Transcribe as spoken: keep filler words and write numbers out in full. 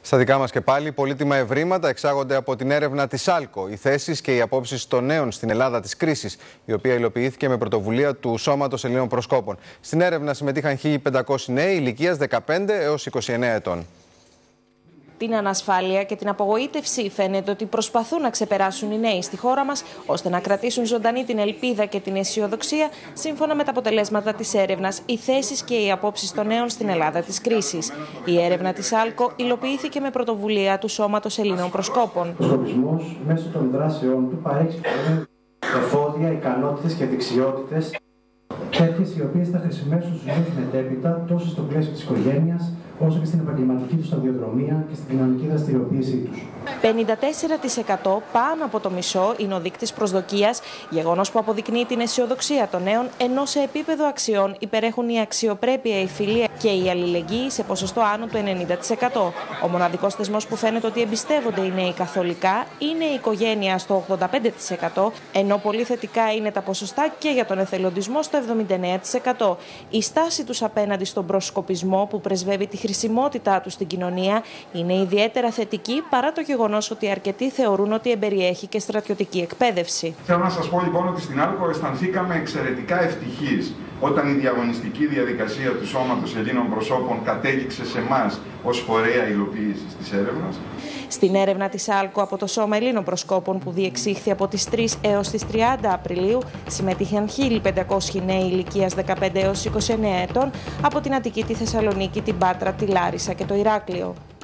Στα δικά μας και πάλι, πολύτιμα ευρήματα εξάγονται από την έρευνα της άλκο. Οι θέσεις και οι απόψεις των νέων στην Ελλάδα της κρίσης, η οποία υλοποιήθηκε με πρωτοβουλία του Σώματος Ελλήνων Προσκόπων. Στην έρευνα συμμετείχαν χίλια πεντακόσιοι νέοι ηλικίας δεκαπέντε έως είκοσι εννέα ετών. Την ανασφάλεια και την απογοήτευση φαίνεται ότι προσπαθούν να ξεπεράσουν οι νέοι στη χώρα μας, ώστε να κρατήσουν ζωντανή την ελπίδα και την αισιοδοξία, σύμφωνα με τα αποτελέσματα της έρευνας, οι θέσεις και οι απόψεις των νέων στην Ελλάδα της κρίσης. Η έρευνα της άλκο υλοποιήθηκε με πρωτοβουλία του Σώματος Ελλήνων Προσκόπων. Ο σκοπισμός μέσω των δράσεών του παρέχει εφόδια, ικανότητες και δεξιότητες, τέτοιες οι οποίες θα χρησιμεύσουν στους νέους μετέπειτα τόσο στο πλαίσιο της οικογένειας, όσο και στην επαγγελματική τους σταδιοδρομία και στην κοινωνική δραστηριοποίησή τους. πενήντα τέσσερα τοις εκατό, πάνω από το μισό, είναι ο δείκτης προσδοκίας, γεγονός που αποδεικνύει την αισιοδοξία των νέων, ενώ σε επίπεδο αξιών υπερέχουν η αξιοπρέπεια, η φιλία και η αλληλεγγύη σε ποσοστό άνω του ενενήντα τοις εκατό. Ο μοναδικός θεσμός που φαίνεται ότι εμπιστεύονται οι νέοι καθολικά είναι η οικογένεια στο ογδόντα πέντε τοις εκατό, ενώ πολύ θετικά είναι τα ποσοστά και για τον εθελοντισμό στο εβδομήντα εννέα τοις εκατό. Η στάση τους απέναντι στον προσκοπισμό, που πρεσβεύει τη χρησιμότητά του στην κοινωνία, είναι ιδιαίτερα θετική, παρά το γεγονός ότι αρκετοί θεωρούν ότι εμπεριέχει και στρατιωτική εκπαίδευση. Θέλω να σας πω λοιπόν ότι στην άλκο αισθανθήκαμε εξαιρετικά ευτυχείς όταν η διαγωνιστική διαδικασία του Σώματος Ελλήνων Προσώπων κατέληξε σε εμάς ως φορέα υλοποίησης της έρευνας. Στην έρευνα της άλκο από το Σώμα Ελλήνων Προσκόπων, που διεξήχθη από τις τρεις έως τις τριάντα Απριλίου, συμμετείχαν χίλια πεντακόσιοι νέοι ηλικίας δεκαπέντε έως είκοσι εννέα ετών από την Αττική, τη Θεσσαλονίκη, την Πάτρα, τη Λάρισα και το Ηράκλειο.